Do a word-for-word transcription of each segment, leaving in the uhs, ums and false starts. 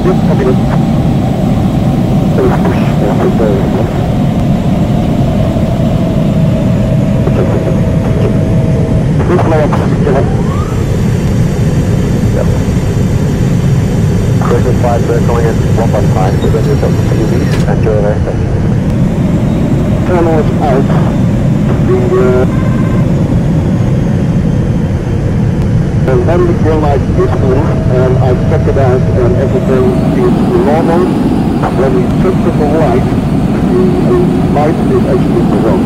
Yep, copy that. Please push after the left. Please slow up, Kevin. Yep. Cruiser five, we're going in one point five, we're going to do some U Vs and your airspace. Terminal is out. The, uh, and then the green light is on, and I checked it out, and everything is normal. When we switch to the light, the light is actually wrong.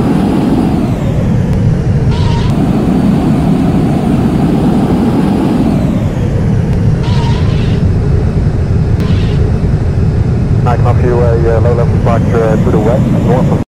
I can offer you a uh, low-level departure uh, to the west, north of